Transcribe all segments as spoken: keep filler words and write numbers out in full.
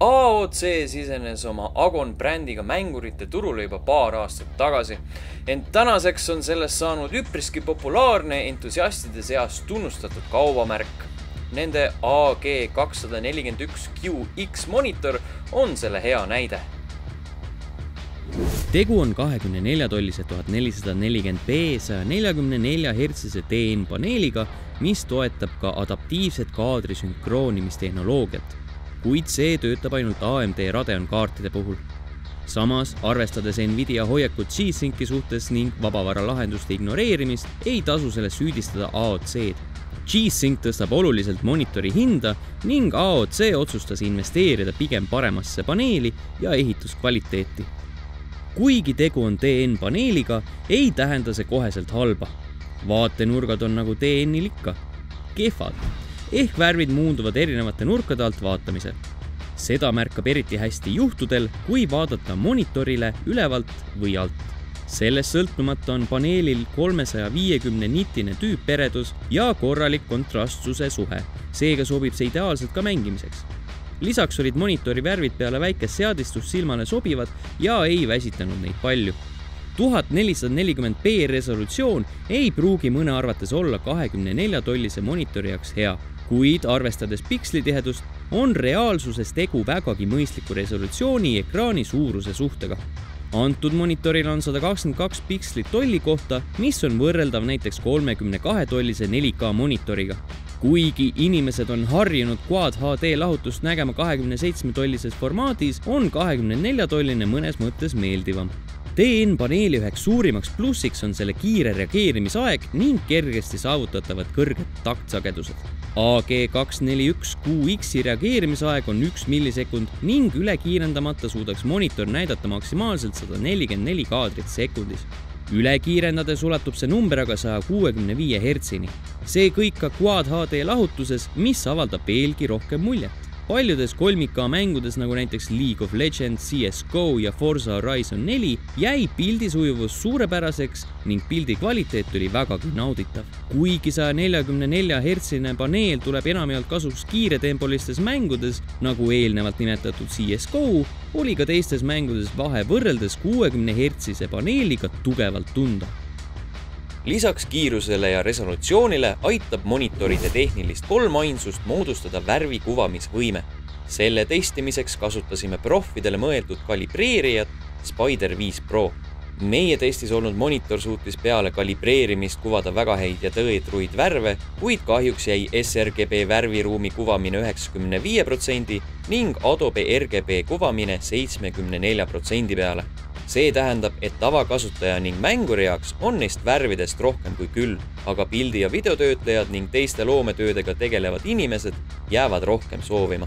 A O C sisenes oma Agon brändiga mängurite turule juba paar aastat tagasi, ent tänaseks on sellest saanud üpriski populaarne entusiastide seas tunnustatud kaubamärk. Nende A G kakssada nelikümmend üks Q X monitor on selle hea näide. Tegu on kahekümne nelja tollise tuhat nelisada nelikümmend B saja neljakümne nelja hertsise T N paneeliga, mis toetab ka adaptiivset kaadri sünkroonimistehnoloogiat, kuid see töötab ainult A M D Radeon kaartide puhul. Samas, arvestades Nvidia hoiakut G-Synci suhtes ning vabavara lahenduste ignoreerimist, ei tasu selles süüdistada A O C-d. G-Sync tõstab oluliselt monitori hinda ning A O C otsustas investeerida pigem paremasse paneeli ja ehituskvaliteeti. Kuigi tegu on T N paneeliga, ei tähenda see koheselt halba. Vaatenurgad on nagu T N-il ikka. Kehvad, ehk värvid muunduvad erinevate nurkade alt vaatamisel. Seda märkab eriti hästi juhtudel, kui vaadata monitorile ülevalt või alt. Sellest sõltumata on paneelil kolmesaja viiekümne nitine tüüperedus ja korralik kontrastsuse suhe, seega sobib see ideaalselt ka mängimiseks. Lisaks olid monitori värvid peale väikest seadistust silmale sobivad ja ei väsitanud neid palju. tuhat nelisada nelikümmend B resolutsioon ei pruugi mõne arvates olla kahekümne nelja tollise monitori jaoks hea, kuid arvestades pikslitihedust on reaalsuses tegu vägagi mõistliku resolutsiooni ekraani suuruse suhtega. Antud monitoril on sada kakskümmend kaks pikslit tolli kohta, mis on võrreldav näiteks kolmekümne kahe tollise neli K monitoriga. Kuigi inimesed on harjunud Quad H D lahutust nägema kahekümne seitsme tollises formaadis, on kahekümne nelja tolline mõnes mõttes meeldivam. T N paneeli üheks suurimaks plussiks on selle kiire reageerimisaeg ning kergesti saavutatavad kõrged taktsagedused. A G kakssada nelikümmend üks Q X-i reageerimisaeg on üks millisekund ning üle kiirendamata suudaks monitor näidata maksimaalselt sada nelikümmend neli kaadrit sekundis. Üle kiirendades ulatub see number aga saja kuuekümne viie hertsini. See kõik ka Quad H D lahutuses, mis avaldab veelgi rohkem muljet. Paljudes kolm K mängudes, nagu näiteks League of Legends, C S G O ja Forza Horizon neli, jäi pildisujuvus suurepäraseks ning pildi kvaliteet oli vägagi nauditav. Kuigi saja neljakümne nelja hertsine paneel tuleb enamjaolt kasuks kiiretempolistes mängudes, nagu eelnevalt nimetatud C S G O, oli ka teistes mängudes vahe võrreldes kuuekümne hertsise paneeliga tugevalt tunda. Lisaks kiirusele ja resolutsioonile aitab monitoride tehnilist kolmainsust moodustada värvi kuvamisvõime. Selle testimiseks kasutasime profidele mõeldud kalibreerijat Spider viis Pro. Meie testis olnud monitor suutis peale kalibreerimist kuvada väga häid ja tõetruid värve, kuid kahjuks jäi S R G B värviruumi kuvamine üheksakümne viie protsendi ning Adobe R G B kuvamine seitsmekümne nelja protsendi peale. See tähendab, et tavakasutaja ning mänguri jaoks on neist värvidest rohkem kui küll, aga pildi- ja videotöötlejad ning teiste loometöödega tegelevad inimesed jäävad rohkem soovima.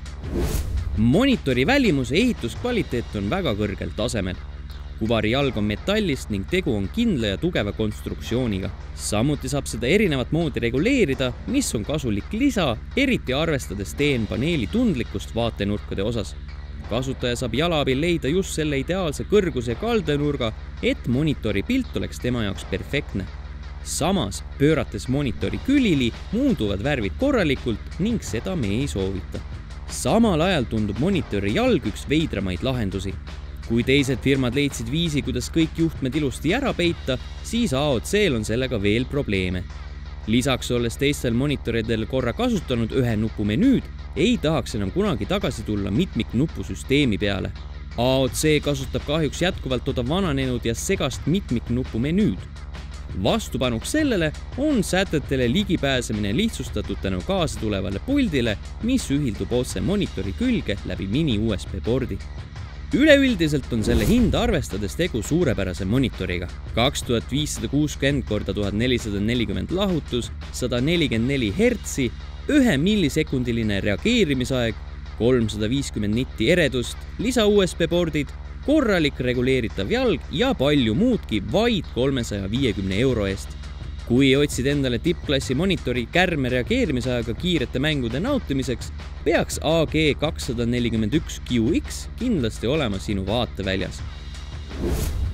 Monitori välimuse ehituskvaliteet on väga kõrgel tasemel. Kuvari jalg on metallist ning tegu on kindla ja tugeva konstruktsiooniga. Samuti saab seda erinevat moodi reguleerida, mis on kasulik lisa, eriti arvestades T N paneeli tundlikkust vaatenurkade osas. Kasutaja saab jala abil leida just selle ideaalse kõrguse ja kaldenurga, et monitori pilt oleks tema jaoks perfektne. Samas, pöörates monitori külili, muunduvad värvid korralikult ning seda me ei soovita. Samal ajal tundub monitori jalg üks veidramaid lahendusi. Kui teised firmad leidsid viisi, kuidas kõik juhtmed ilusti ära peita, siis A O C-l on sellega veel probleeme. Lisaks olles teistel monitoridel korra kasutanud ühe nupu menüüd, ei tahaks enam kunagi tagasi tulla mitmiknupusüsteemi peale. A O C kasutab kahjuks jätkuvalt toda vananenud ja segast mitmiknupu menüüd. Vastupanuks sellele on sätetele ligipääsemine lihtsustatud tänu kaasa tulevale puldile, mis ühildub otse monitori külge läbi mini U S B pordi. Üleüldiselt on selle hinda arvestades tegu suurepärase monitoriga. kaks tuhat viissada kuuskümmend korda tuhat nelisada nelikümmend lahutus, sada nelikümmend neli hertsi, ühe millisekundiline reageerimisaeg, kolmsada viiskümmend nitti eredust, lisa U S B pordid, korralik reguleeritav jalg ja palju muudki vaid kolmesaja viiekümne euro eest. Kui otsid endale tippklassi monitori kärme reageerimisajaga kiirete mängude nautimiseks, peaks A G kakssada nelikümmend üks Q X kindlasti olema sinu vaateväljas.